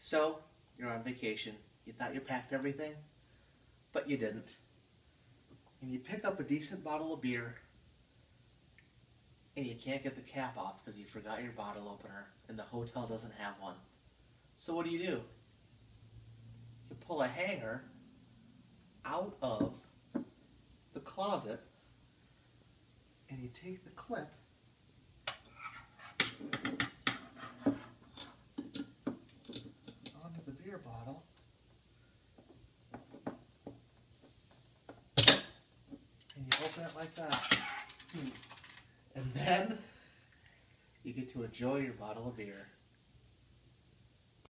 So, you're on vacation. You thought you packed everything, but you didn't. And you pick up a decent bottle of beer, and you can't get the cap off because you forgot your bottle opener, and the hotel doesn't have one. So what do? You pull a hanger out of the closet, and you take the clip onto the beer bottle, and you open it like that. And then you get to enjoy your bottle of beer.